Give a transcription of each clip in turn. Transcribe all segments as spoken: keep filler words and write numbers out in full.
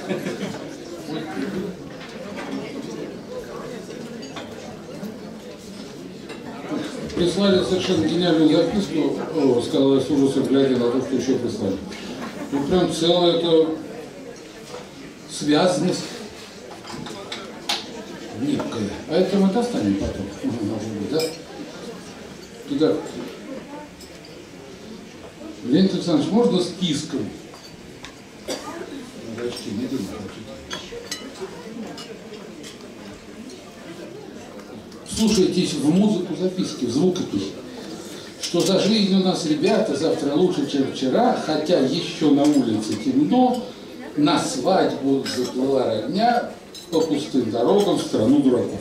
Прислали совершенно гениальную записку, о, сказал я с ужасом, глядя на то, что еще прислали. Тут прям целая эта связанность гибкая. А это мы достанем потом, может быть, да? Туда. Леонид Александрович, можно списком? Очки не думаю. Слушайтесь в музыку записки, в звукопись. Что за жизнь у нас, ребята, завтра лучше, чем вчера, хотя еще на улице темно, на свадьбу заплыла родня по пустым дорогам в страну дураков.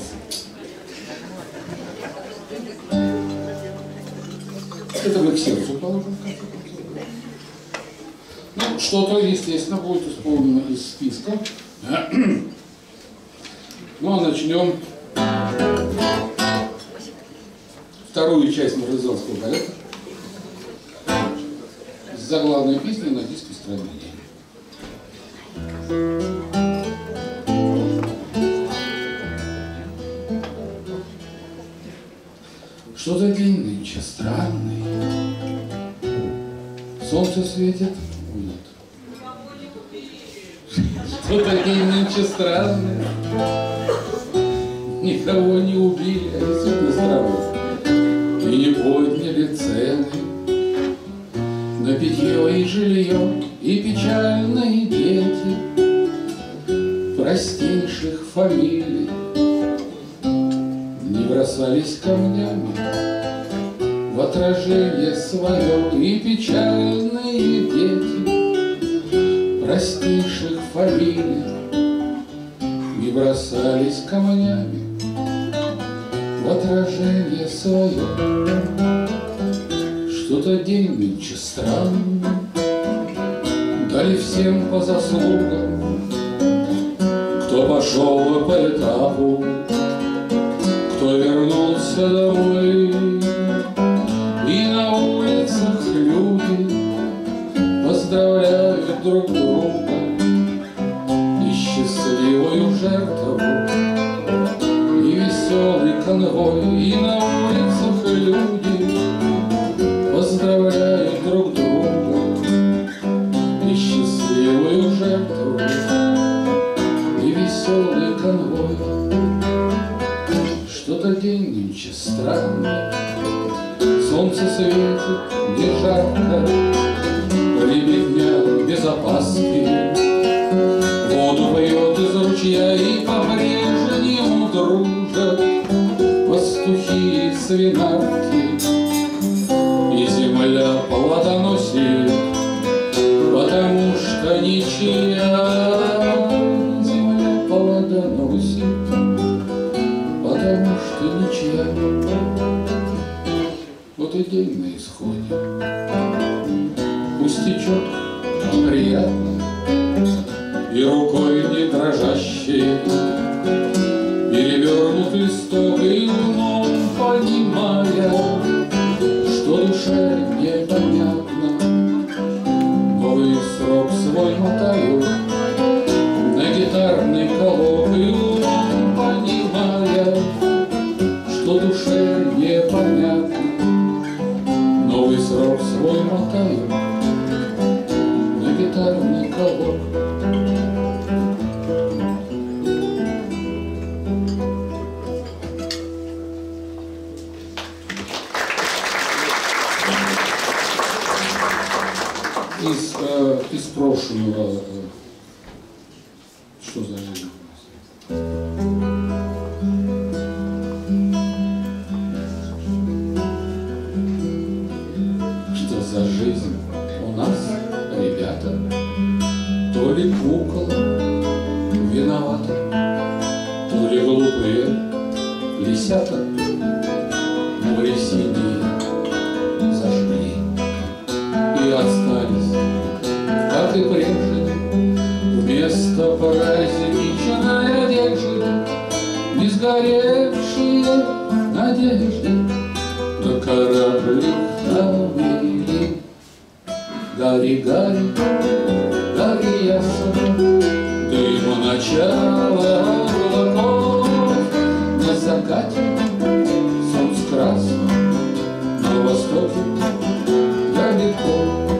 Это мы к сердцу положим. Ну, что-то, естественно, будет исполнено из списка. Ну, а начнем вторую часть марлезонского балета с заглавной песней на диске «Страдания». Что-то день нынче странный, солнце светит, нет. Что-то день нынче странный, никого не убили, а действительно странно. И не подняли цены на питье и жилье, и печальные дети простейших фамилий не бросались камнями в отражение свое, и печальные дети простейших фамилий не бросались камнями в отражение свое. Что-то день нынче странный, дали всем по заслугам, кто пошел по этапу, кто вернулся домой. И на улицах люди поздравляют друг друга и счастливую жертву, и веселый конвой. И на улицах люди поздравляют друг друга и счастливую жертву, и веселый конвой. Что-то день нынче странный, солнце светит, не жарко, ребятня без опаски воду поет из ручья, и по-прежнему дружат пастухи и свинарки, и земля плодоносит, потому что ничья. Земля плодоносит, потому что ничья. Вот и день на исходе, пусть течет, но приятно, и рукой не дрожащей перевернут листок, и умом понимая, что душе непонятно, новый срок свой мотаю на гитарный колок, и умом понимая, что душе непонятно, новый срок свой мотаю на гитарный колок. Из, э, из прошлого, э, что за жизнь у нас? Что за жизнь у нас, ребята? То ли кукола виновата, то ли глупые лисята море синие зажгли и остались, как и прежде, вместо праздничной одежды не сгоревшие надежды, да корабли навели. Гори, гори, гори ясно, да далеко.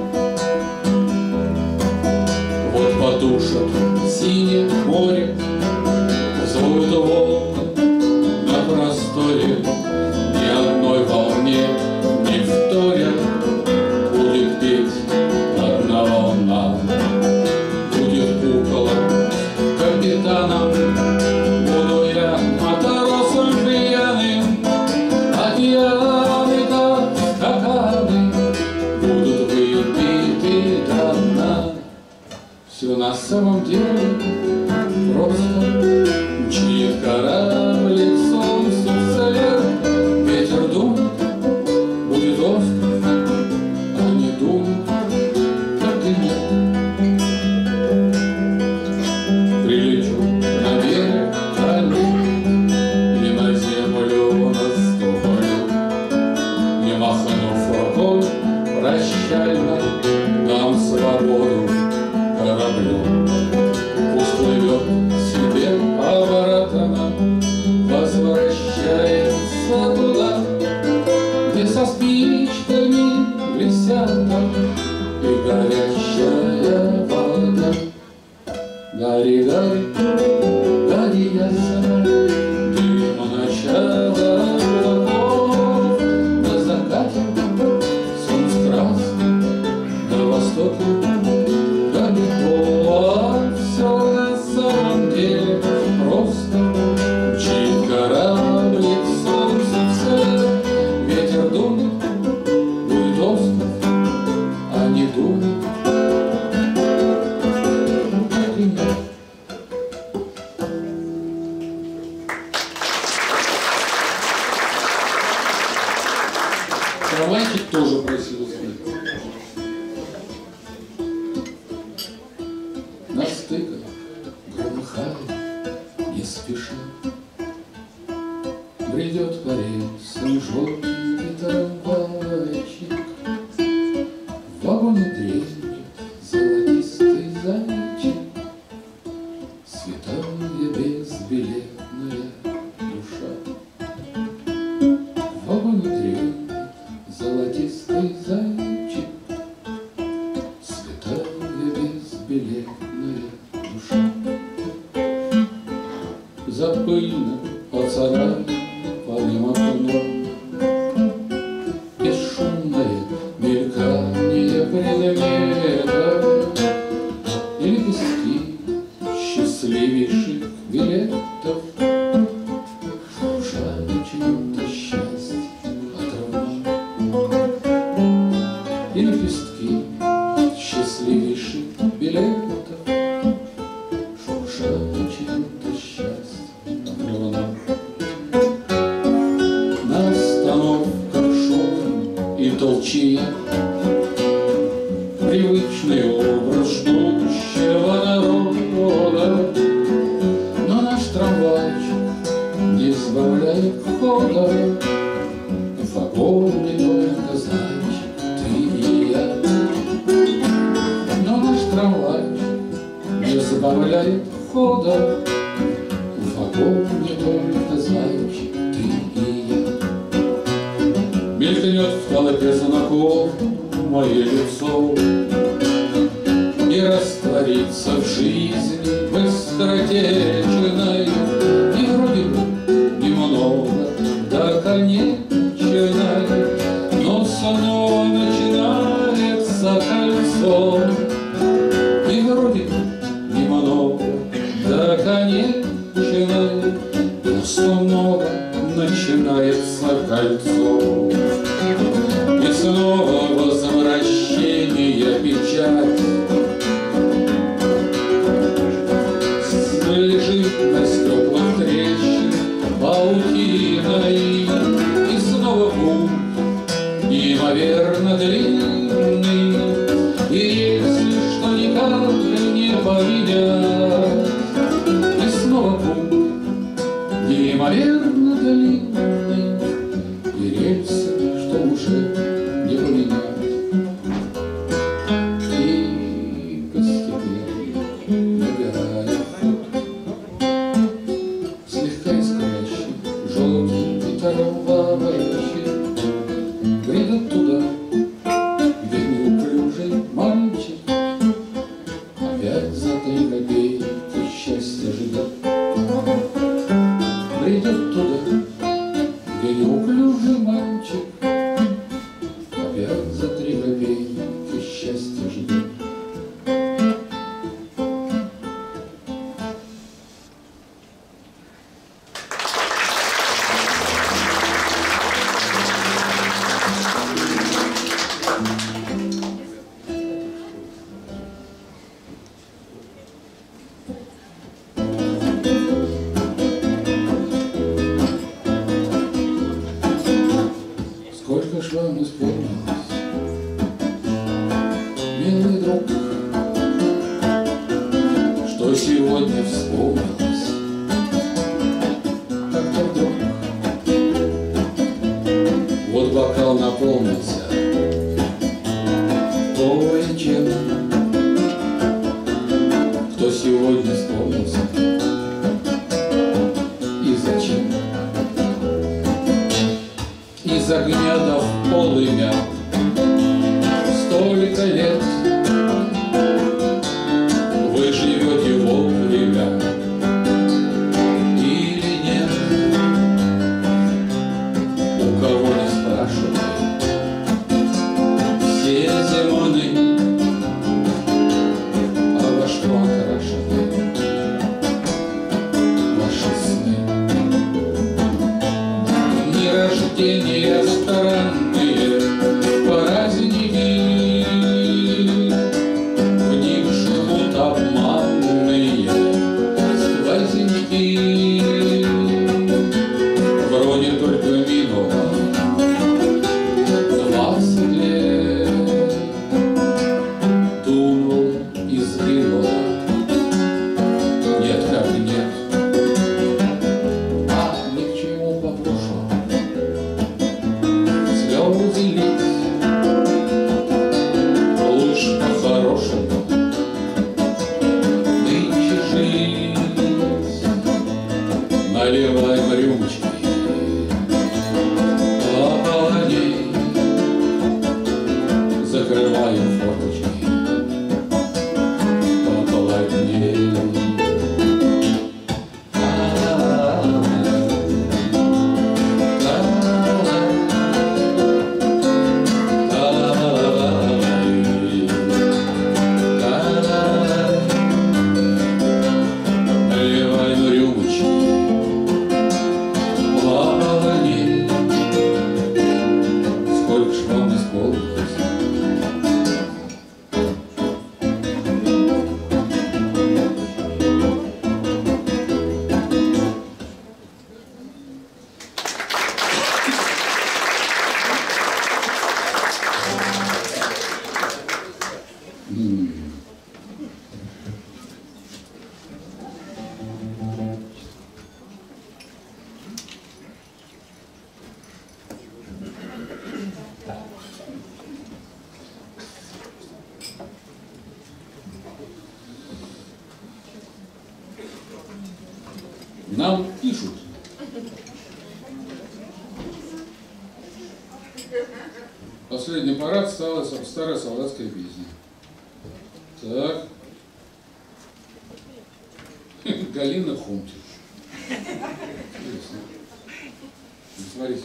Вот потушат синее море, взвоют волны на просторе, ни одной волне не вторя будет петь одна волна. Будет кукола капитаном, буду я матросом пьяным. Океаны да стаканы будут выпиты до дна. Все на самом деле просто. Мчит кораблик, солнцу вслед, ветер думает, будет остров, а не думает, так и нет. Прилечу на берег дальний или на землю наступлю, не махнув рукой прощально, дам свободу кораблю. Пусть плывет себе обратно, возвращается туда, где со спичками висят и горячая вода. Гори, гори, гори, ясна, дым начала облаков, на закате солнце красное, на востоке далеко. А все на самом деле просто. Мчит кораблик, солнце вслед, ветер думает, будет остров, а не думает, так и нет. Караванчик тоже просил спеть. На стыках громыхает не спеша, бредет по рельсам желтенький трамвайчик. В вагоне дремлет золотистый зайчик, святая безбилетная душа. В вагоне дремлет золотистый зайчик, святая безбилетная душа. За пыльным поцарапанным окном бесшумное мелькание предмета и лепестки счастливейших билетов, шуршание чьего-то счастья отрывает. И лепестки счастливейших билетов, шуршание чьего-то счастья отрывает. На остановках шум и толчья, привычный образ ждущего народа, но наш трамвайчик не сбавляет хода. В вагоне только зайчик, ты и я. Но наш трамвайчик не сбавляет хода. В вагоне только зайчик, ты и я. Мелькнет в толпе знакомое лицо и растворится в жизни быстротечной. И вроде бы немного до конечной, но снова начинается кольцо. И вроде бы немного до конечной, но снова начинается кольцо. И снова возвращение печать лежит на стеклах трещин паутиной. И снова путь неимоверно длинный, и если что никак не поменять. И снова путь неимоверно длинный, и рельсы, что уже не поменять. И постепенно набирая ход, слегка искрящий желтый трамвайчик бредет туда, вам исполнилось, милый друг, что сегодня вспомнилось, как-то вдруг. Вот бокал наполнился кое-чем, кто сегодня вспомнился и зачем. Из огня до полымя столько лет вы живете вовремя или нет? У кого не спрашивай, все зимоны, а во что окрашены ваши сны? Дни рождения странные праздники, в них живут обманные сквозняки. Вроде только минуло двадцать лет, дунул и сгинуло, нет как нет. А ни к чему по прошлому слезы лить, лучше по-хорошему нынче жить. Наливаем рюмочки полней, закрываем форточки поплотней. Наливаем рюмочки полней, сколько ж вам исполнилось? М. Нам пишут. Последний парад стала старая солдатская песня. Так. Галина Хунтиш. Интересно. Смотрите.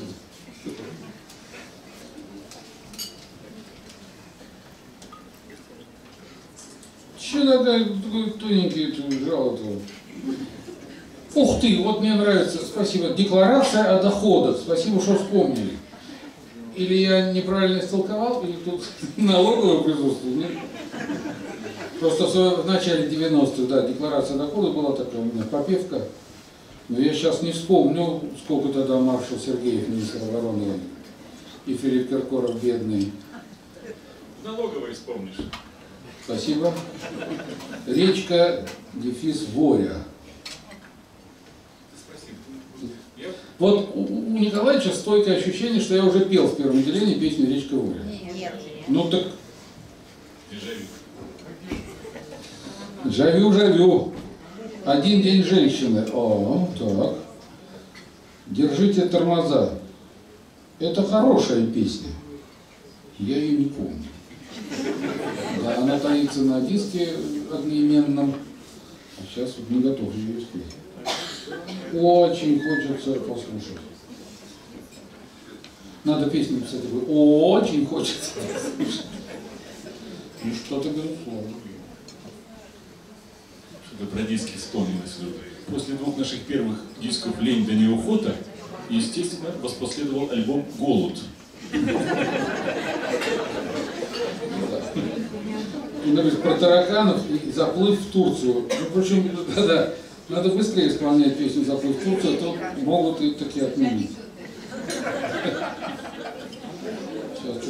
Че такая такой тоненький жало-то? Ух ты, вот мне нравится, спасибо. Декларация о доходах. Спасибо, что вспомнили. Или я неправильно истолковал, или тут налоговое присутствие, нет? Просто в начале девяностых, да, декларация дохода была такая у меня, попевка. Но я сейчас не вспомню, сколько тогда маршал Сергеев, министр обороны, и Филипп Киркоров, бедный. Налоговый вспомнишь. Спасибо. Речка, дефис, Воря. Вот у Николаевича стойкое ощущение, что я уже пел в первом отделении песню «Речка Воря». Нет. Ну так... Дежавю. Жавю, жавю. Один день женщины. О, так. Держите тормоза. Это хорошая песня. Я ее не помню. Да, она таится на диске одноименном. А сейчас вот не готов ее спеть. Очень хочется послушать. Надо песню писать такую. Очень хочется послушать. Ну что-то безусловно. Что-то про диски вспомнилось. После двух наших первых дисков «Лень да неохота», естественно, воспоследовал альбом «Голод». Например, про тараканов и заплыв в Турцию. Ну, впрочем, да-да, надо быстрее исполнять песню «Заплыв в Турцию», а то могут и таки отменить.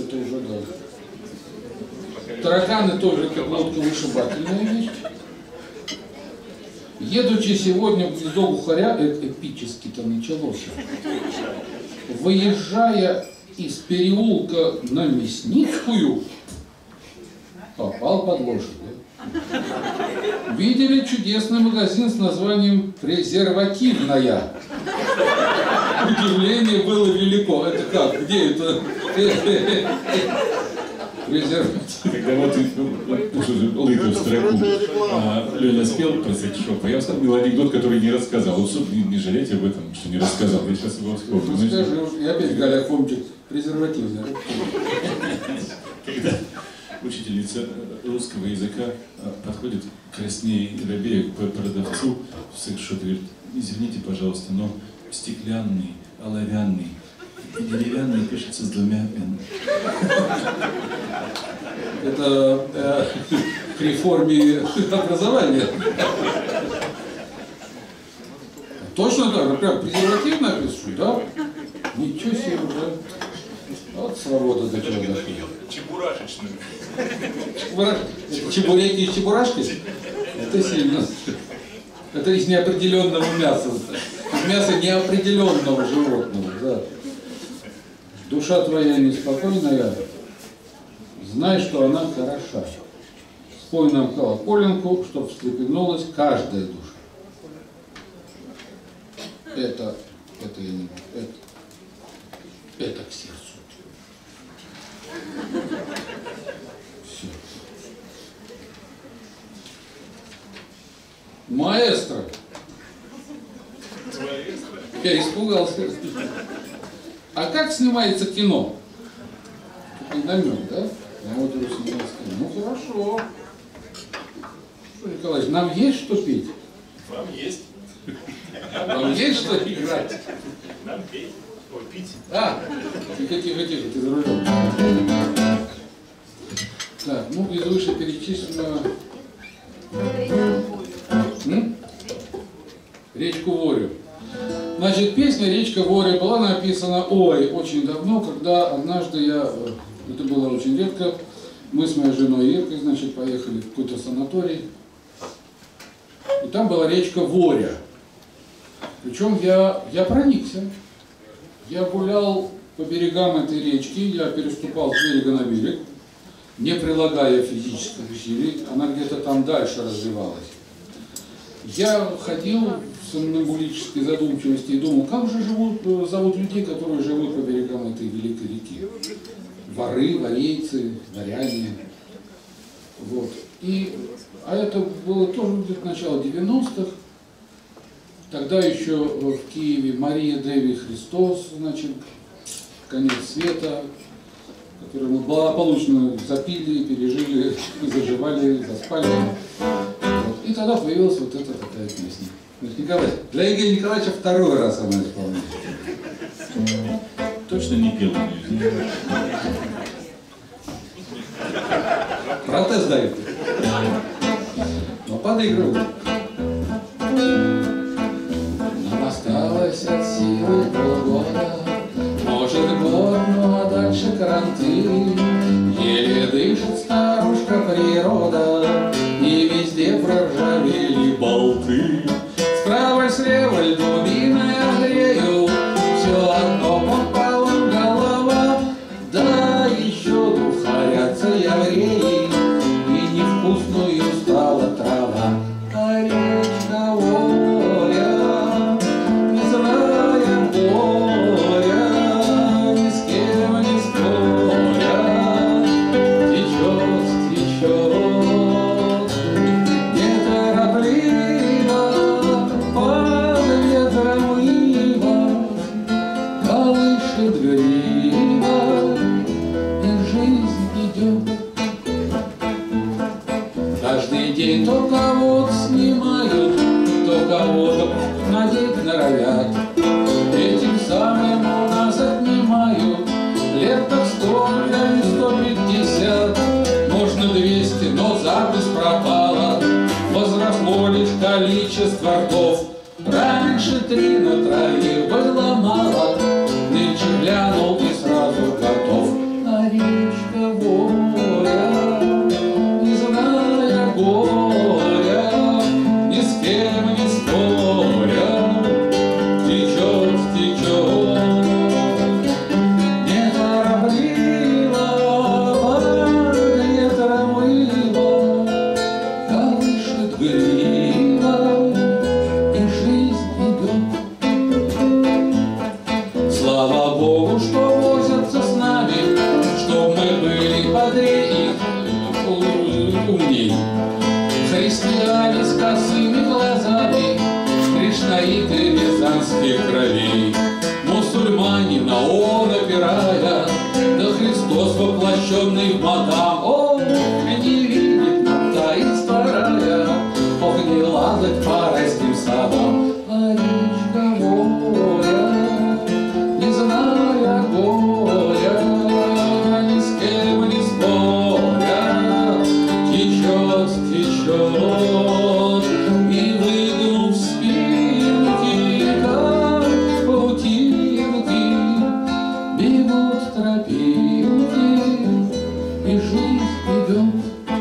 это уже да. Тараканы тоже как лодка вышибательная вещь. Едучи сегодня в гнездо глухаря, это эпически-то началось, выезжая из переулка на Мясницкую, попал под лошадь. Видели чудесный магазин с названием «Презервативная». Удивление было велико. Это как? Где это? Презерватив. Когда вот лыка в строку а, Леня спел про секс-шоп, а я вспомнил анекдот, который не рассказал. Вот, не, не жалейте об этом, что не рассказал. Я сейчас его вспомнил. Ну, скажи, я опять Галя Хомчик, презервативная. Когда учительница русского языка подходит краснее и робея к продавцу в секс-шопе, говорит: извините, пожалуйста, но стеклянный, оловянный и деревянный пишется с двумя «н». Это э, к реформе образования. Точно так, прям презерватив напишу, да? Ничего себе уже. Вот свобода до чего дошла. Чебурашечную. Чебураш... Чебуреки и чебурашки? Это сильно. Это из неопределенного мяса. Из мяса неопределенного животного, да. Душа твоя неспокойная, знай, что она хороша. Спой нам колоколенку, чтоб встрепенулась каждая душа. Это, это я не это, это к сердцу. Все. Маэстро. Я испугался. А как снимается кино? Тут намек, да? На вот снимается кино. Ну хорошо. Что, Николаевич, нам есть что петь? Вам есть. Вам есть что играть? Нам петь. Ой, пить. А, тихо, тихо, тихо, ты за рулем. Так, ну из вышеперечисленного... М? Речку Ворю. Значит, песня «Речка Воря» была написана, ой, очень давно, когда однажды я, это было очень редко, мы с моей женой Иркой, значит, поехали в какой-то санаторий, и там была речка Воря. Причем я, я проникся. Я гулял по берегам этой речки, я переступал с берега на берег, не прилагая физических усилий, она где-то там дальше развивалась. Я ходил в сомнамбулической задумчивости и думал, как же живут, зовут людей, которые живут по берегам этой великой реки. Воры, варейцы, варяне. Вот. И, а это было тоже где-то начало девяностых. Тогда еще в Киеве Мария Деви Христос, значит, конец света, который мы благополучно запили, пережили, заживали, заспали. Вот. И тогда появилась вот эта такая песня. Николай, для Игоря Николаевича второй раз она исполняет. Точно не пел. Протест дают. Но подыгрывают. Нам осталось от силы полгода, может год, ну а дальше карантин. Еле дышит старушка природа, и везде проржавели болты. Справа и слева льдовины грею, все одно попалом голова. Да еще духарятся евреи, и невкусную стала трава. А речка Воря, не злая Боря, ни с кем не споря, течет, течет, неторопливо, под ветром ива, колышет грива, и жизнь идет. Каждый день то кого-то снимают, то кого-то надеть норовят. Этим самым у нас отнимают лет так сто, да не сто пятьдесят. Можно двести, но запись пропала. Возросло лишь количество ртов. Раньше три на троих было мало. Нынче глянул и сразу готов. А речка Христос, воплощенный в мадам. Ох, не видит нам таинств рая, ох, не лазать по райским садам. А речка Воля, не зная горя, ни с кем не споря, течет, течет, и выгнув спинки, как паутинки, бегут тропинки, и жизнь идет.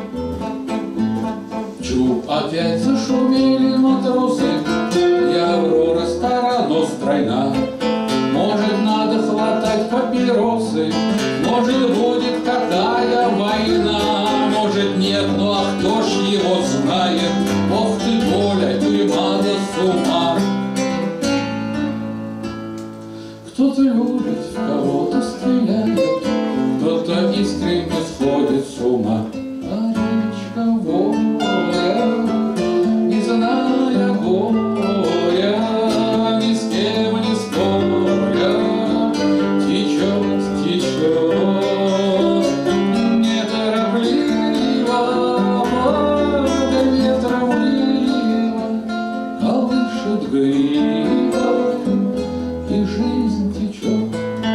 Чуб опять зашумели матросы, и Аврора стара, но стройна. Может, надо хватать папиросы, может, будет какая война, может, нет, ну а кто ж его знает? Ох ты, воля, тюрьма да с ума. Кто-то любит, в кого-то стреляет, кто-то искренне сходит с ума. А речка Воля, не зная горя, ни с кем не споря, течет, течет, неторопливо, под ветром лива, колышет грива, и жизнь течет.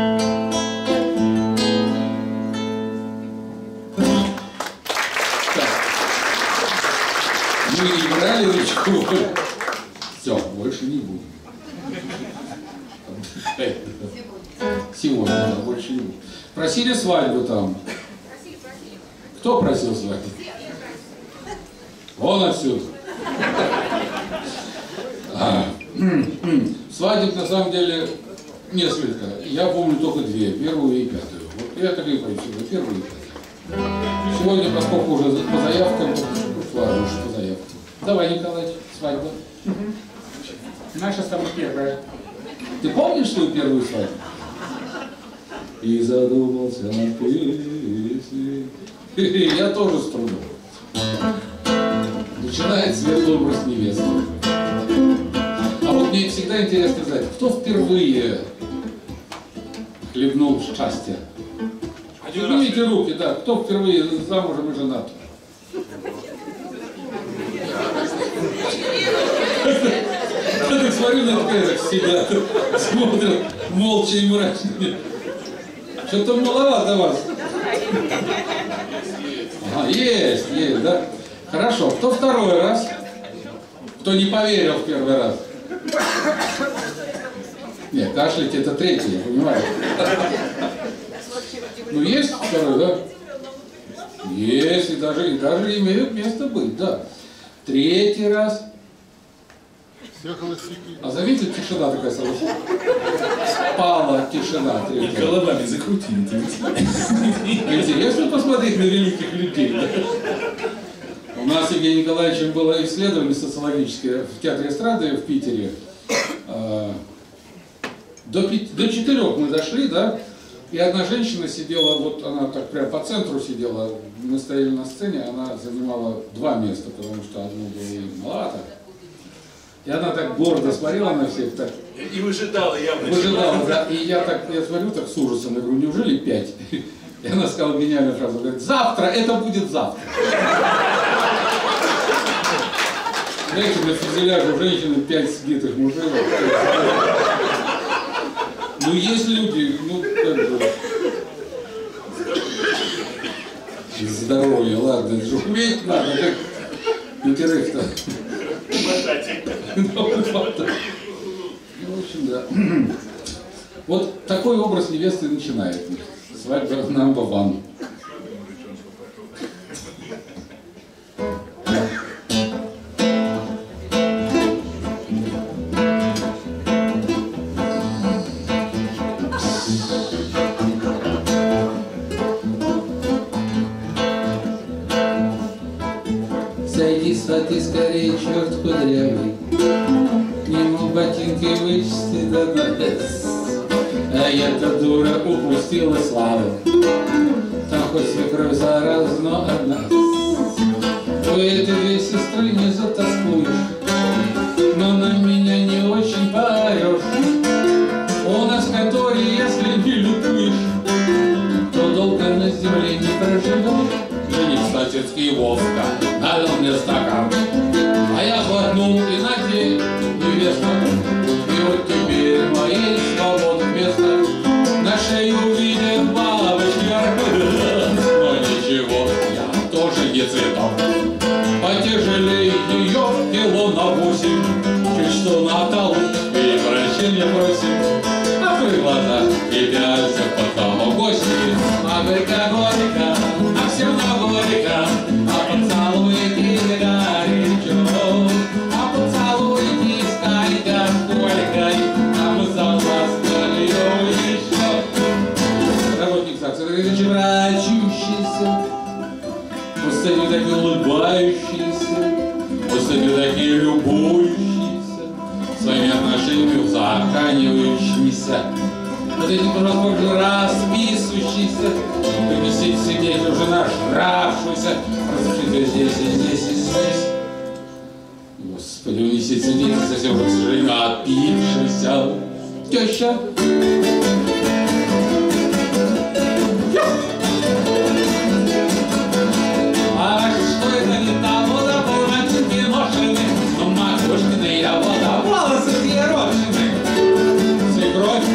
Мы играли речку. Все, больше не будем. Сегодня, да, больше не будем. Просили свадьбу там. Кто просил свадьбу? Вон отсюда. А, свадеб на самом деле несколько. Я помню только две, первую и пятую. Вот я так и помню, первую и пятую. Сегодня, поскольку уже по заявкам, ладно, уж по заявкам. Давай, Николай, свадьба. Наша самая первая. Ты помнишь свою первую свадьбу? И задумался над песней. Я тоже с трудом. Начинает светлый образ невесты. А вот мне всегда интересно знать, кто впервые хлебнул счастья? Поднимите руки, да, кто впервые замужем и женат? Я так смотрю на это, сидят, смотрят молча и мрачно. Что-то маловато вас. Ага, есть, есть, да? Хорошо, кто второй раз? Кто не поверил в первый раз? Нет, кашлять это третий, я понимаю. Ну есть второй, да? Есть, и даже, и даже имеют место быть, да. Третий раз. А заметили, тишина такая сразу. Спала тишина. И головами закрутили. Интересно посмотреть на великих людей. Да? У нас с Евгением Николаевичем было исследование социологическое в Театре эстрады в Питере. До, до четырех мы дошли, да, и одна женщина сидела, вот она так прям по центру сидела, мы стояли на сцене, она занимала два места, потому что одно было ей маловато. И она так гордо смотрела на всех, так. И выжидала явно. Выжидала, да. И я так, я смотрю так с ужасом, я говорю, неужели пять? И она сказала гениальную фразу, говорит, завтра, это будет завтра. Знаете, на фюзеляже у женщины пять сбитых мужей. Ну, есть люди, ну, как бы... Здоровье, ладно, это же уметь надо, как пятерых-то. Ну, в общем, да. Вот такой образ невесты начинает. Свадьба number one. Сойди с воды скорее, черт кудрявый, к нему ботинки вычисти до дна. А я-то дура упустила славу, там хоть свекровь зараз, но одна. У этой две сестры не затаскуешь, но на меня не очень поорешь. У нас в конторе, если не любишь, то долго на виски водка, налил мне стакан. А я глотнул и надей, невеста, и вот теперь моей свободы место. На шею видит бабочки арбуз, но ничего, я тоже не цветок. Потяжелее ее кило на восемь, чуть что на толу, и прощения просим. Открой глаза и пялься потому гости. А горько, горько, а все равно горько, а поцелуйте горячо, а поцелуйте сколько, сколько, а мы согласны еще. Работник ЗАГСа, это врачущийся, пустыни такие улыбающиеся, пустыни такие любующиеся, своими отношениями узаканивающимися. Вот эти просто расписывающиеся, принесите сидеть уже нажравшуюся, разрешите здесь и здесь и здесь. Господи, унесите сидеть совсем уже, к сожалению, опившийся. Теща. А что это не того, забыл мальчики ношены, но макушкины я вода, волосы съерошены. Свекровь.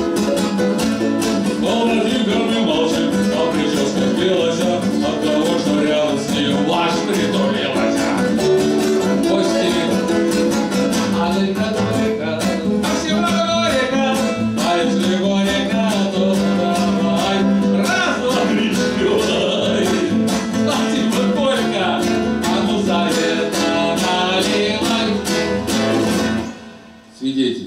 Молоденьками молчим, а прическа сбилась от того, что рядом с ней влажь притулилась. Гости. А горько, горько, а всем горько, а если горько, то давай раз, два, три, четыре. Спасибо, горько, а ну завета наливай. Свидетель.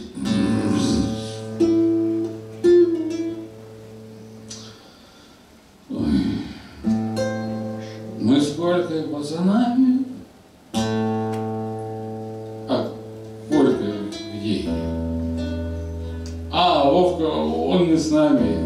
Мы с Колькой пацанами. А Колька где? А, Вовка, он не с нами.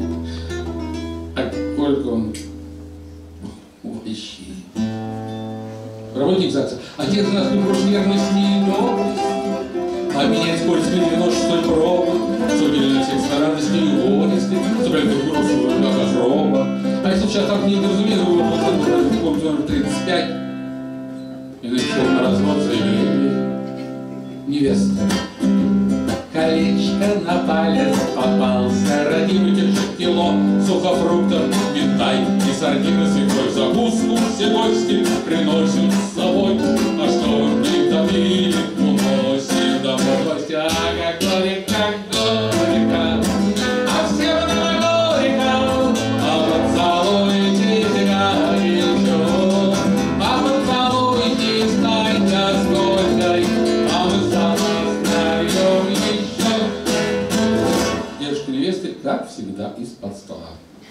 А Колька, он вообще. Работник ЗАГСа. Отец у нас не может нервность не доблесть. А менять скользкий девяносто шестой пробы. Судили на всех сторонах с нее вонести. Собрали друг другу свою многожроба. А если сейчас так не недоразумение, вы просто помните номер тридцать пять, и написал на развод заявление. Невеста. Колечко на палец попался, родимый держит кило сухофруктов, минтай и сардины с икрой. Закуску все гости приносят с собой, а что он не томит, уносит домой гостя. Как горько, как горько, а все равно горько, а поцелуйте горячо, а поцелуйте станьте с горькой, а мы согласны еще. Девушка невесты, как всегда, из-под стола.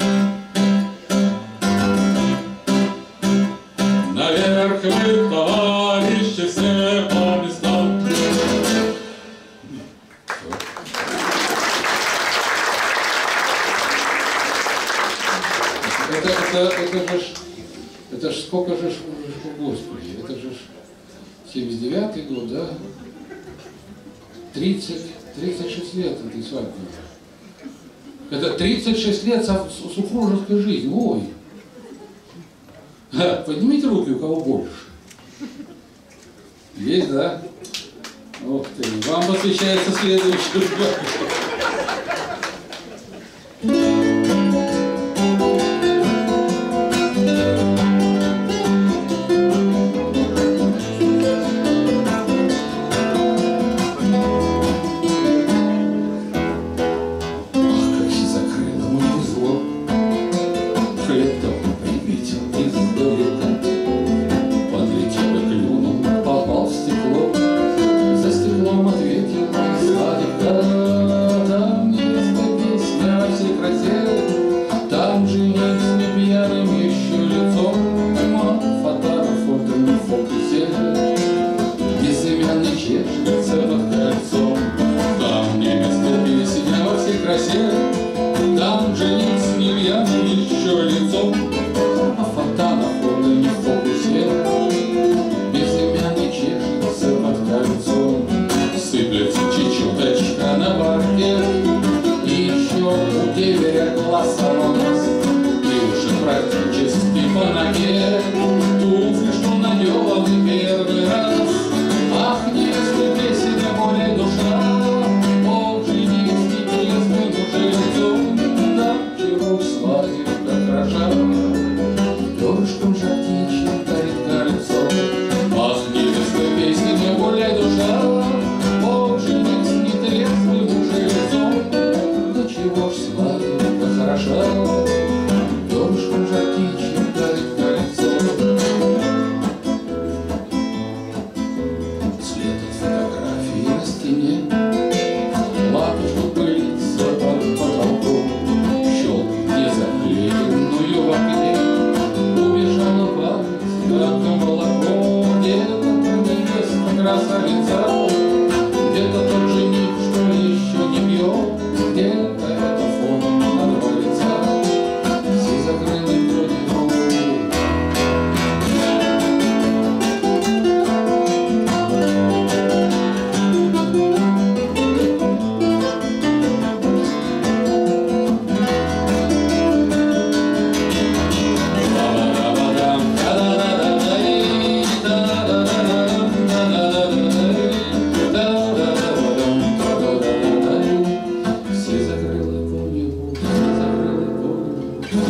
Наверх вы, товарищи, все по местам. Это, это, это же, это ж сколько же, господи, это же семьдесят девятый год, да? тридцать, тридцать шесть лет этой свадьбы. Это тридцать шесть лет супружеской жизни, ой. Поднимите руки, у кого больше. Есть, да? Ух ты, вам посвящается следующий. Там жених с нельяным еще лицом, а фонтана формы не в фокусе. Безымянный чешется под кольцом, сыплется чечеточка на паркет. И еще у деверя глаз у нас, ты уже практически по ноге.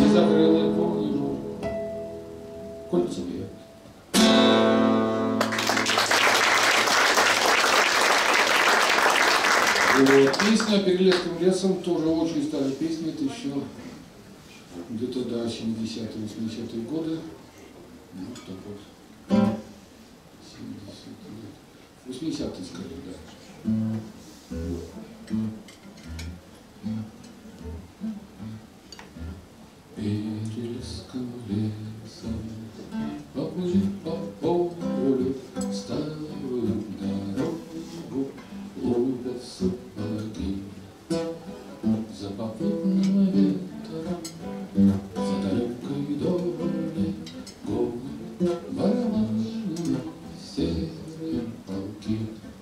и закрыл его, его кольцевые. Вот. Песня «Перелеским лесом» тоже очень старая песня, это еще где-то до семидесятых, восьмидесятых годы. Ну, так вот. семидесятые, восьмидесятые, скорее, да. Перелеском лесом поплыли по полю старую дорогу, лупят сапоги за попутным ветром, за далекой долей голы барабанами серые полки.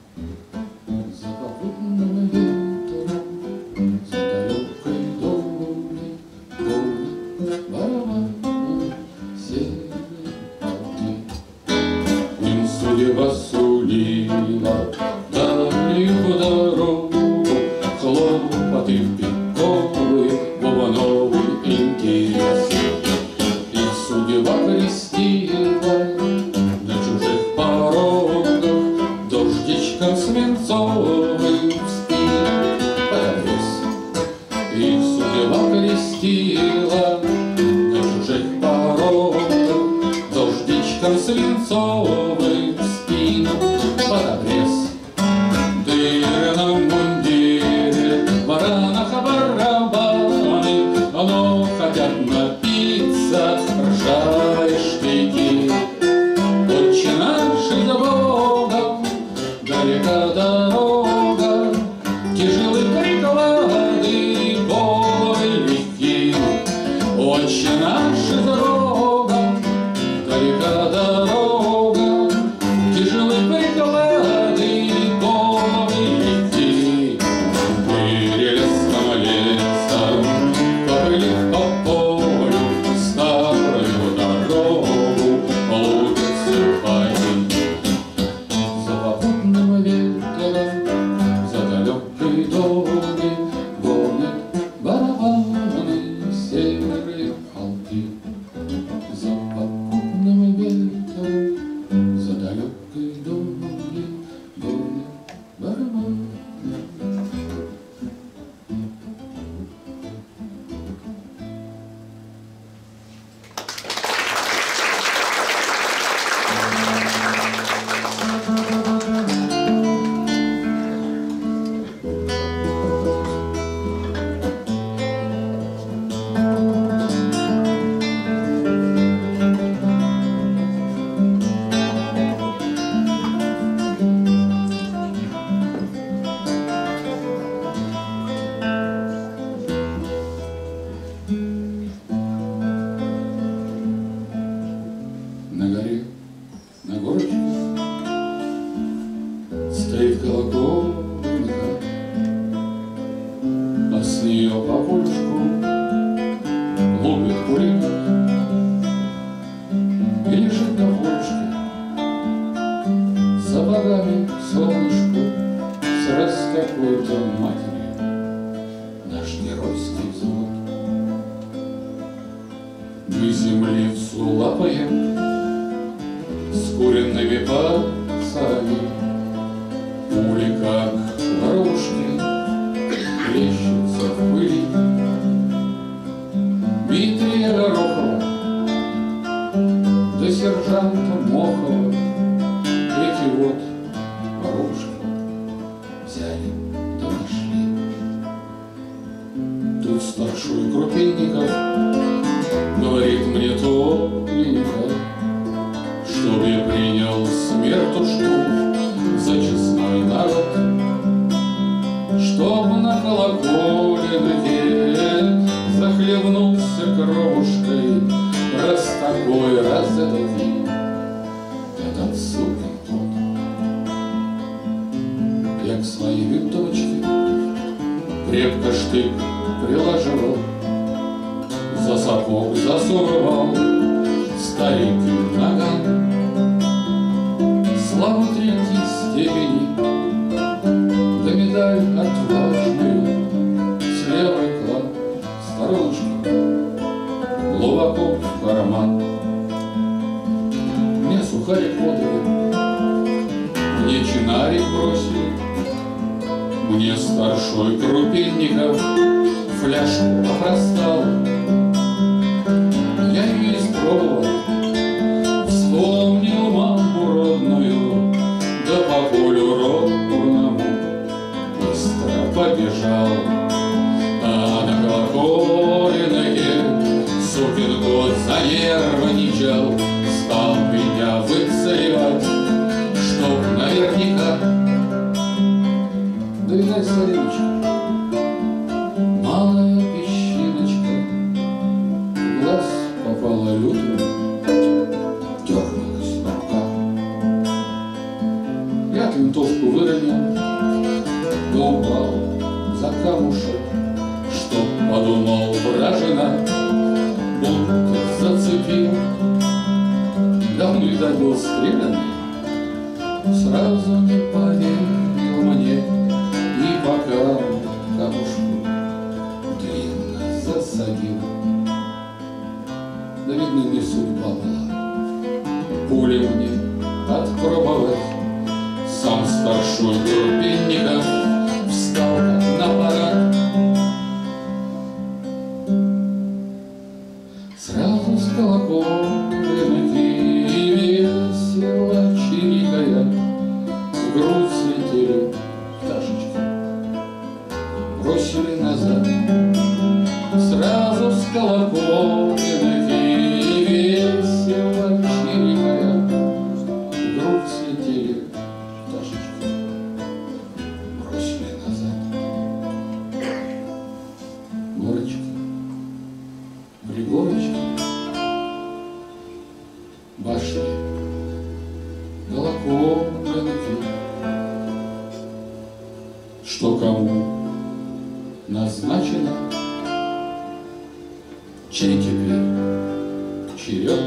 За попутным ветром, за далекой долей голы барабанами серые полки. Им судьба сулила дальнюю дорогу, хлопоты в пиковый, бубновый интерес. Их судьба крестила на чужих порогах дождичком свинцовым в спину подвес. Их судьба крестила на чужих порогах дождичком свинцовым в спину подвес. Дыры на мундире, в баранах барабаны, но хотят напиться ржавые штыки. Отче наш за Богом, далека дорога, тяжелы приклады, головы легки. Отче наш за Богом, далека дорога, тяжелы приклады, головы легки. Перелеском лесом поплыли по полю старую дорогу, лупят сапоги. За попутным ветром, за далекой долей гонят барабаны серые полки. За попутным ветром, за далекой долей гонят барабаны. На горе, на горочке стоит колокольня, а с нее по полюшку лупит пулемет. И лежит на полюшке сапогами к солнышку с раз какой-то матерью наш геройский взвод. Мы землицу лапаем с куриными пасами, пули, как ворошки, плещутся в пыли. Дмитрия Горохова до сержанта Мохова эти вот ворошки взяли да нашли. Тут старший Крупенников говорит мне тоненько, чтоб я принял смертушку за честной народ, чтоб на колоколенке захлебнулся кровушкой, раз такой, раз этот этот сукин тот. Я к своей винтовочке крепко штык приложил, за сапог засовывал старик наган. Славу третьей степени, да медаль отважную, с левой клад сторонушки глубоко в карман. Мне сухарик подали, мне чинарик бросили, мне старшой Крупинников фляжку опростал. Я ее испробовал, вспомнил маму родную, да по полю ровному быстро побежал. А на колоколенке сукин кот занервничал, стал меня выцеливать, чтоб наверняка. Да, видать, стариночка, малая песчиночка, в глаз попала лютую, дернулась рука. Я винтовку выронил, да упал за камушек, что подумал вражина, будто зацепил. Давно, видать, был стрелянный, сразу не поверил мне, и пока камушку длинно засадил. Да, видно, не судьба была пули мне отпробовать. Сам старшой Крупинников встал как на парад. Сразу с колоколенки весело чирикая в грудь слетели пташечки, бросили назад. Сразу с колоколенки весело чирикая в грудь слетели пташечки, бросили назад. Горочки, пригорочки, башни, колоколенки, что кому назначено, чей теперь черед.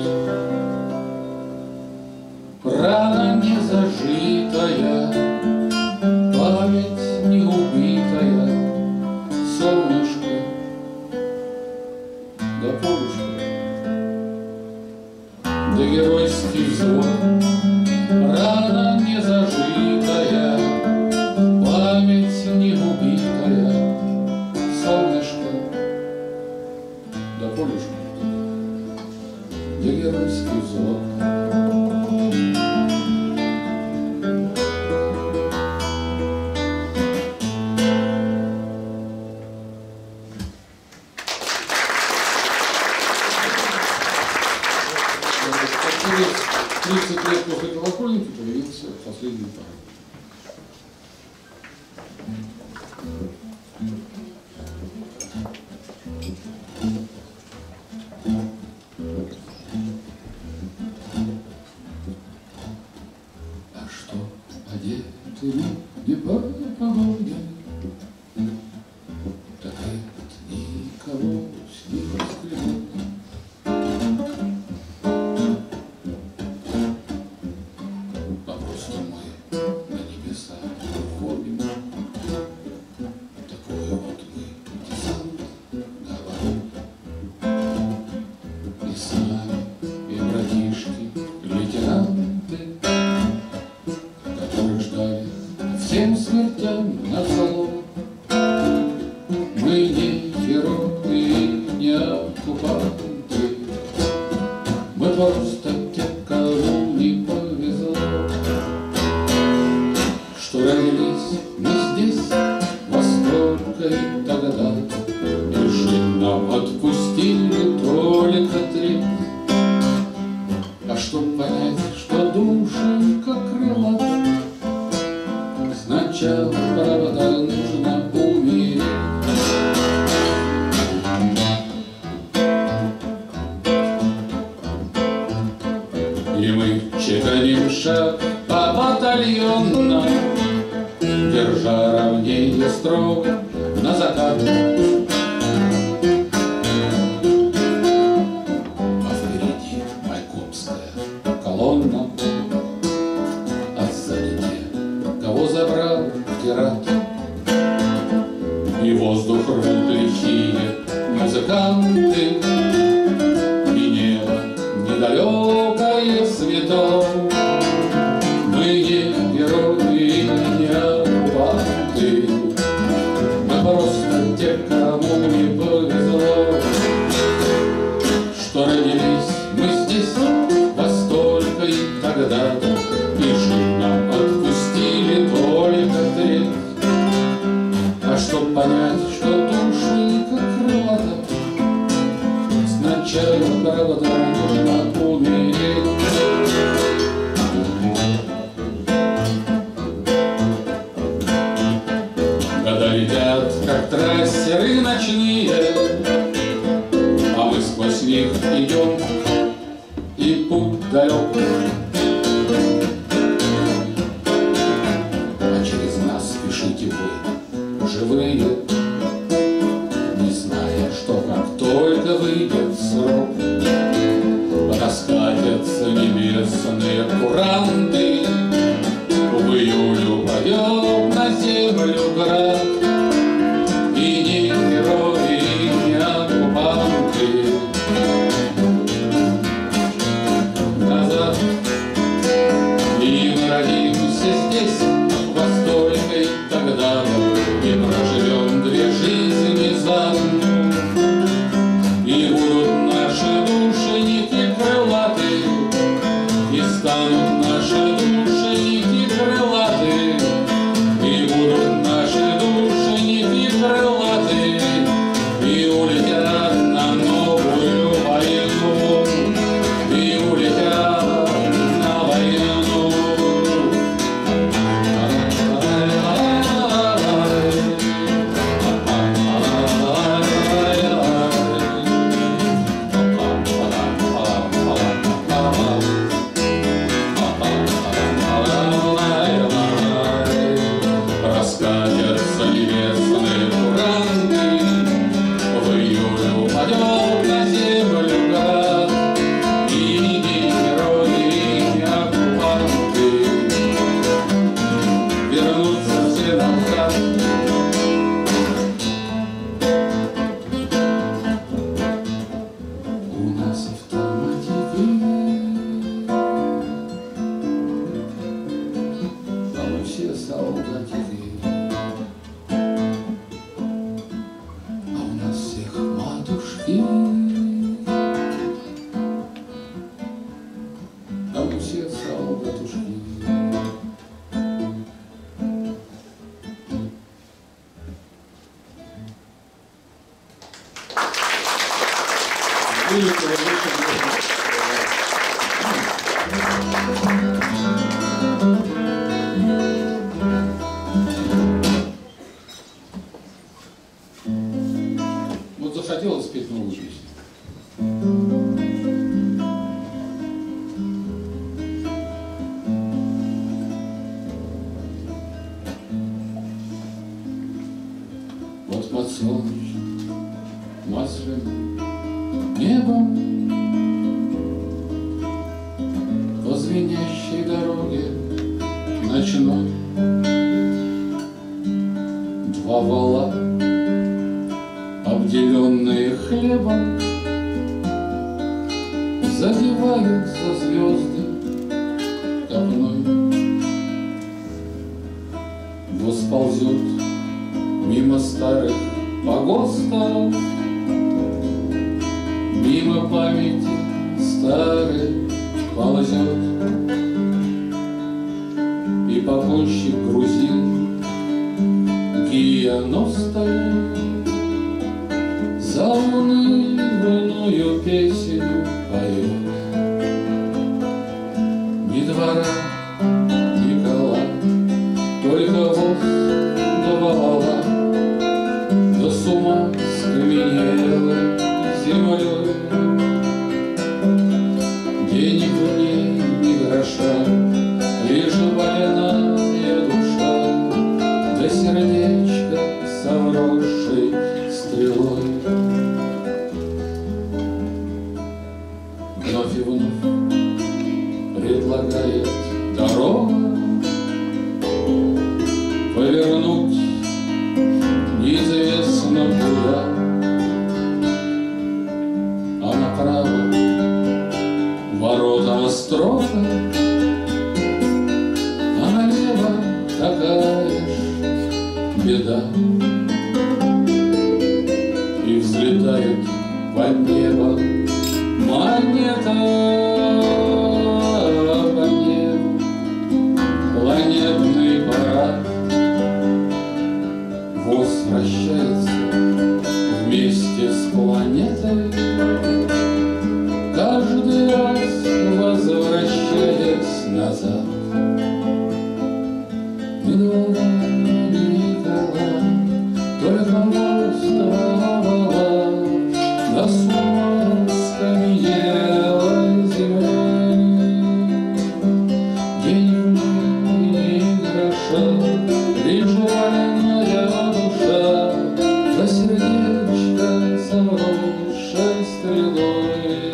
Рана не зажитая, память не убитая, солнышко да полюшка, да геройский взвод. Рана не зажитая, память не убитая, солнышко да полюшка, да геройский взвод. тридцать лет после колокольники появился последний парк. А что одеты люди по погоде, так это никого с них раскрывает. Всем смертям назло. Мы не герои, не оккупанты, мы просто те, кому не повезло, что родились мы здесь, восторга и тогда, и жизнь нам отпустили только три. А чтоб понять, что души как крыла, сначала, правда, нужно умереть. И мы чеканим шаг по батальонно, держа равнение строго на закат. А впереди майкопская колонна, а сзади те, кого забрал Герат. И воздух рвут лихие музыканты, что родились мы здесь во столько и тогда-то, и жить нам отпустили только треть. А чтоб понять, что души как крылата, сначала, правда, нужно умереть. Года летят, как трассеры ночные, а мы сквозь них идем, и путь далек. А через нас спешите вы, живые, не зная, что как только выйдет срок, раскатятся небесные куранты, в июлю падет на землю град. И ни герои, ни оккупанты назад. И мы родимся здесь во столько и тогда, и проживем две жизни за одну. И будут наши душеники крылаты, и станут наши душеники крылаты, и будут наши душеники крылаты, и улетят на новую войну, и улетят на войну. Раскатятся небесные куранты, в июлю упадет на землю град. И ни герои, ни оккупанты вернутся все назад. У нас автоматики, а мы все солдатики. А у нас всех матушки, а мы все солдатушки. Вот захотелось спеть новую песню. Вот под солнечным масляным небом по звенящей дороге ночной два вала, обделенные хлебом, задевают за звезды копной. Восползет мимо старых погостов, мимо памяти старой ползет, и погонщик грузин гиеностой заунывную песню поет. Ни двора, ни кола, только воз да вала, да с ума скаменела землей. Денег в ней ни гроша, лишь больная душа, да сердечко со вросшей стрелой. Вновь и вновь предлагает дорога повернуть неизвестно куда, а направо ворота острова, а налево такая ж беда. И взлетает под небо планета по небу, планетный парад возвращается вместе с планетой, каждый раз возвращаясь назад. Недолго никогда, только оставала до снова скамьелой земли. Денег ни гроша, лишь вольная душа, за сердечко замороженной стрелой.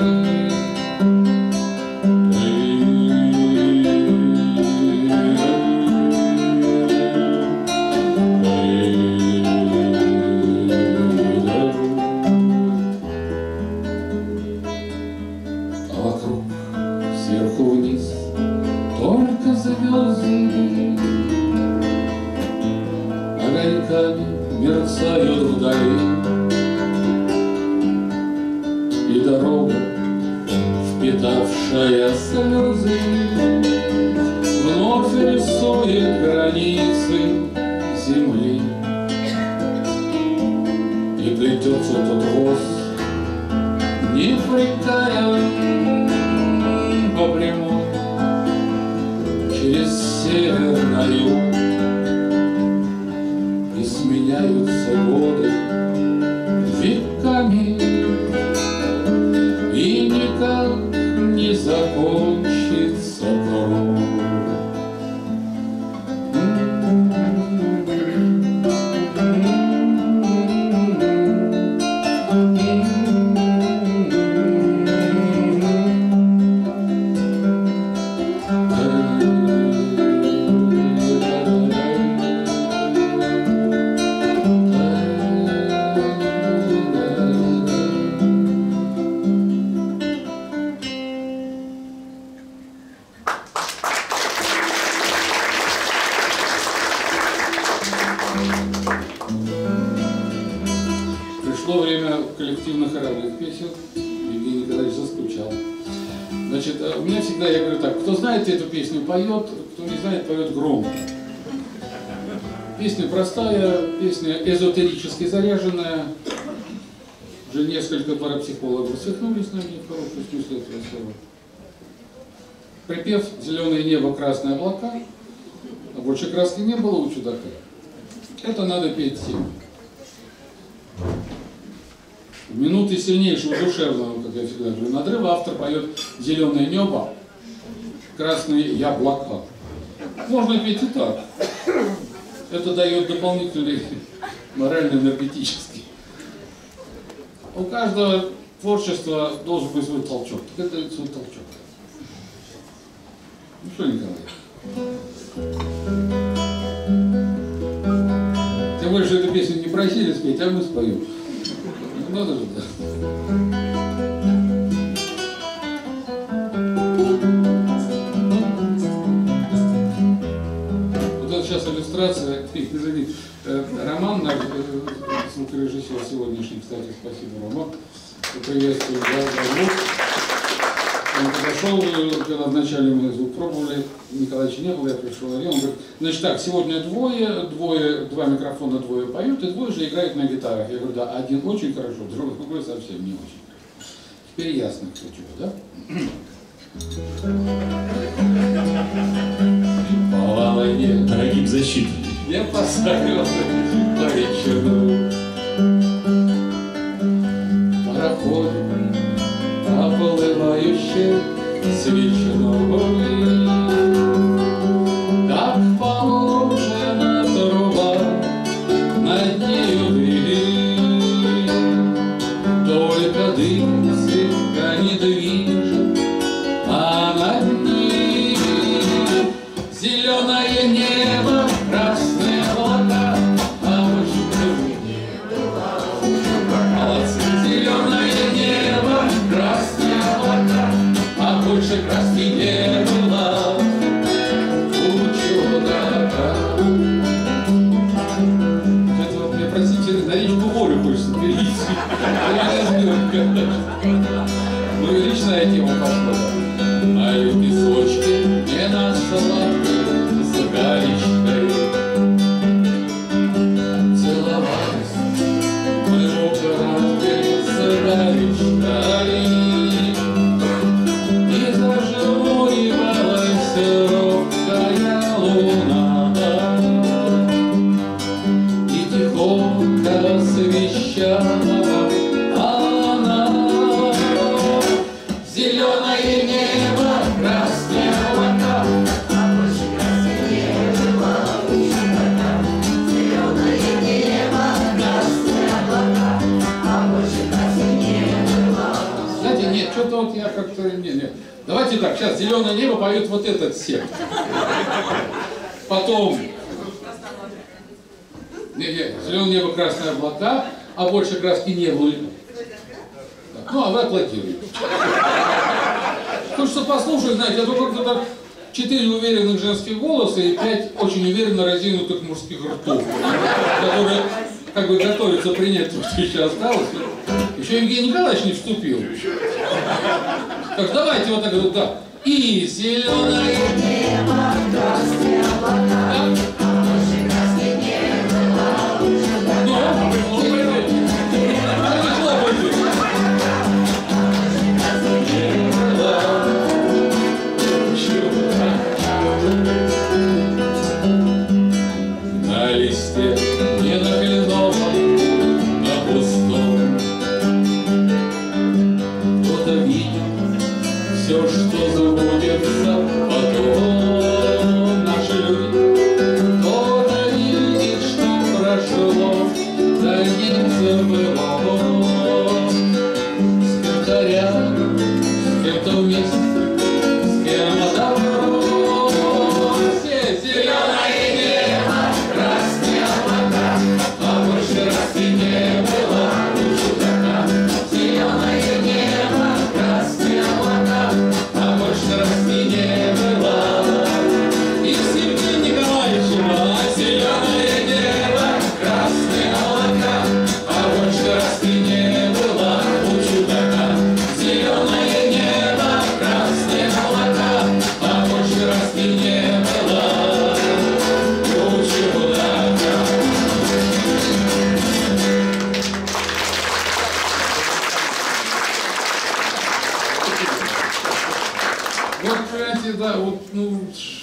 Мерцают вдали, и дорога, впитавшая слезы, вновь рисует границы земли. И плетется тот воз, не прыгая по прямой, через север на юг. Сменяются годы веками, и никак не закончится круг. Пришло время коллективных хоровых песен. Евгений Николаевич заскучал. Значит, у меня всегда, я говорю так, кто знает эту песню, поет, кто не знает, поет громко. Песня простая, песня эзотерически заряженная. Уже несколько парапсихологов усмехнулись на ней, в хорошем смысле этого слова. Припев «Зеленое небо, красные облака», а больше краски не было у чудака. Это надо петь всем. В минуты сильнейшего душевного, как я всегда говорю, надрыва автор поет «Зеленое небо, красные яблока». Можно петь и так. Это дает дополнительный морально-энергетический. У каждого творчества должен быть свой толчок. Так это свой толчок. Ну что, Николай? Тем более, что эту песню не просили спеть, а мы споем. Надо же, да. Вот это сейчас иллюстрация, извини, Роман, наш звукорежиссер сегодняшний, кстати, спасибо, Роман, приветствую, да, он подошел, когда вначале мы звук пробовали, Николаевича не было, я пришел, и он говорит, значит так, сегодня двое, двое, два микрофона, двое поют, и двое же играют на гитарах. Я говорю, да, один очень хорошо, другой совсем не очень. Теперь ясно, кто чего, да? По волне дорогим защитникам я поставил по вечеру пароходе, оплывающий свечной. Так положена труба над нею дым, только дым слегка не движет, а над ним зеленое небо, красные облака, а больше не было. Молодцы. Зеленое небо, красные облака, а больше краски не было у чудака. Это вот мне, простите, на речку Волю хочется перейти. Ну, лично грустная тема пошла. На песочке не на сладкой с галечкой целовались мы украдкой с галечкой. И зажмуривалась робкая луна, и тихонько освещала она зеленое небо, красные облака, а больше краснее было облака. Зеленое небо, красные облака, а больше краснее было. Знаете, нет, что-то вот я как-то... Нет, нет. Давайте так, сейчас зеленое небо поет вот этот сект. Потом... Нет, нет, зеленое небо, красные облака, а больше краски не было. Ну, а вы аплодируете. Хочется послушать, знаете, а то как-то так четыре уверенных женских голоса и пять очень уверенно разинутых мужских ртов, которые как бы готовятся принять то, что еще осталось. Еще Евгений Николаевич не вступил. Так, давайте вот так вот, да. И зеленое небо, красные облака. На листе, не на кленовом, на пустом, кто-то видит все, что забудется потом. Наши люди, кто-то видит, что прошло, да не забыло. С кем-то рядом, с кем-то вместе, с кем одобро. Все зеленое небо, красные облака, а больше раски не было у чудака. Зеленое небо, красные облака, а больше раски не было. И с Евгением Николаевичем, а зеленое небо, красные облака, а больше раски не было у чудака. Зеленое небо, красные облака, а больше раски не было у чудака. Вот, понимаете, да, вот, ну...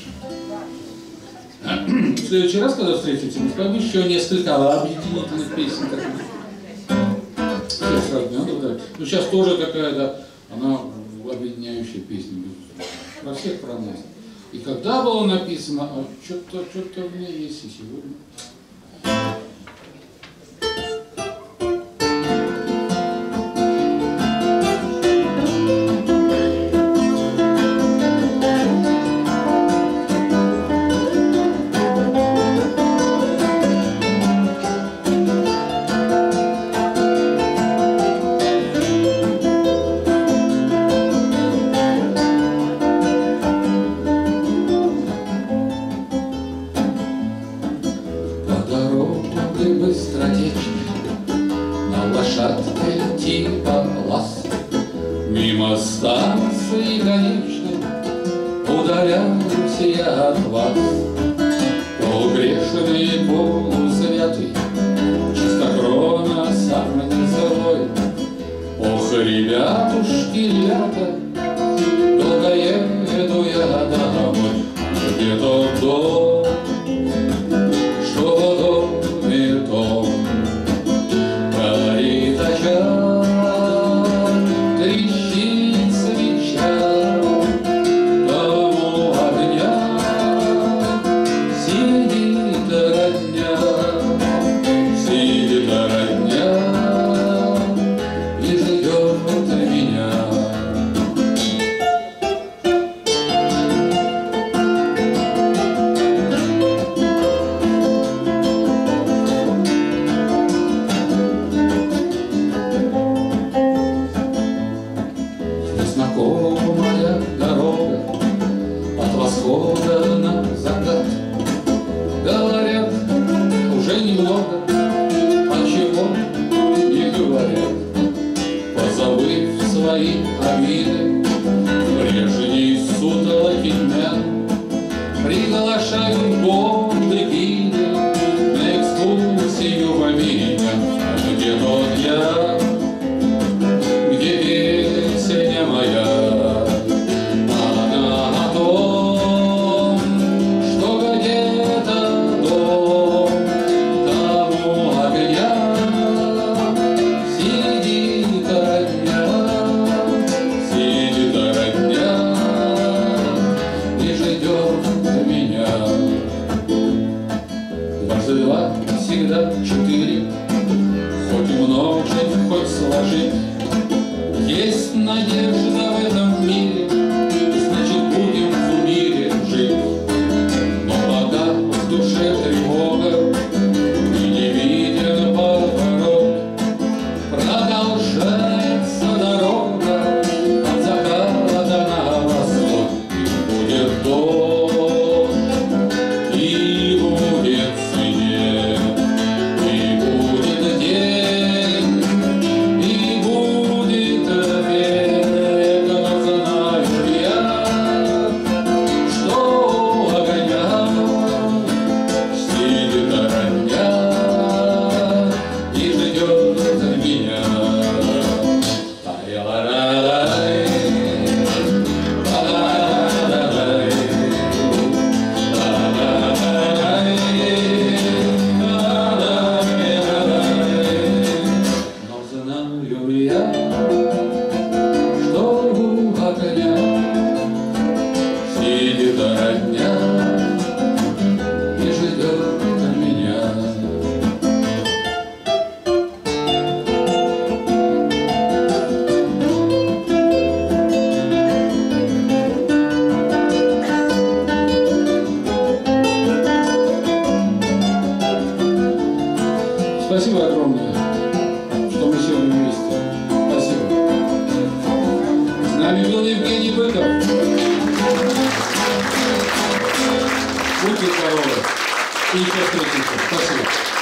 В следующий раз, когда встретимся, мы споем еще несколько объединительных песен. Сейчас сразу не надо, да. Ну, сейчас тоже такая, да, она объединяющая песня, безусловно. Про всех, про нас. И когда было написано, а что-то, что-то у меня есть и сегодня. Типа ласт, мимо станции конечной удаляюсь я от вас. Полгрешный, полусвятый, чистокровно сам не злой. Ох, ребятушки, ребята, долго еду я домой. Где-то дом, что в доме том горит очаг, трещит свеча, тому огня сидит родня, сидит родня и ждет меня. Знакомая дорога от восхода на закат. Говорят, уже немного, а чего не говорят, позабыв свои обиды, Евгений Быков. Будьте здоровы. И еще встретимся. Спасибо.